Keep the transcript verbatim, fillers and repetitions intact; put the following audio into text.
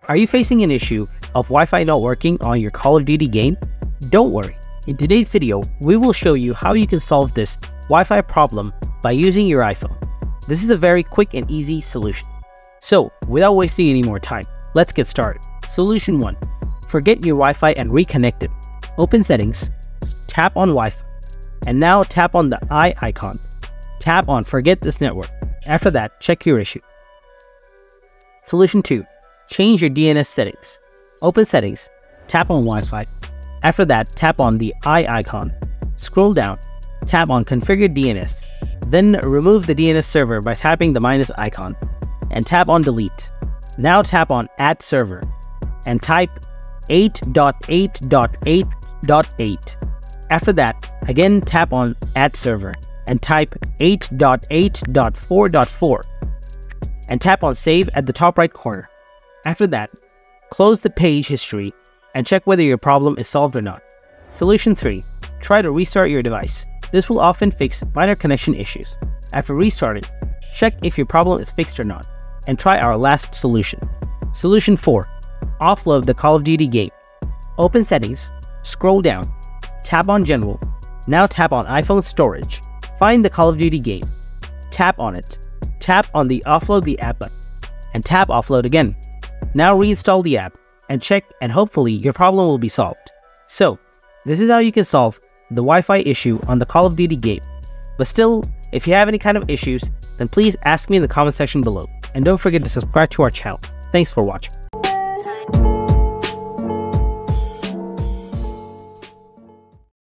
Are you facing an issue of Wi-Fi not working on your Call of Duty game? Don't worry. In today's video, we will show you how you can solve this Wi-Fi problem by using your iPhone. This is a very quick and easy solution. So, without wasting any more time, let's get started. Solution one. Forget your Wi-Fi and reconnect it. Open Settings, tap on Wi-Fi, and now tap on the eye icon. Tap on Forget this network. After that, check your issue. Solution two. Change your D N S settings. Open Settings, tap on Wi-Fi. After that, tap on the eye icon. Scroll down, tap on Configure D N S. Then remove the D N S server by tapping the minus icon, and tap on Delete. Now tap on Add Server, and type eight dot eight dot eight dot eight. After that, again tap on Add Server, and type eight dot eight dot four dot four, and tap on Save at the top right corner. After that, close the page history and check whether your problem is solved or not. Solution three. Try to restart your device. This will often fix minor connection issues. After restarting, check if your problem is fixed or not, and try our last solution. Solution four. Offload the Call of Duty game. Open Settings, scroll down, tap on General, now tap on iPhone Storage. Find the Call of Duty game, tap on it, tap on the Offload the app button, and tap Offload again. Now reinstall the app and check, and hopefully your problem will be solved. So, this is how you can solve the Wi-Fi issue on the Call of Duty game. But still, if you have any kind of issues, then please ask me in the comment section below. And don't forget to subscribe to our channel. Thanks for watching.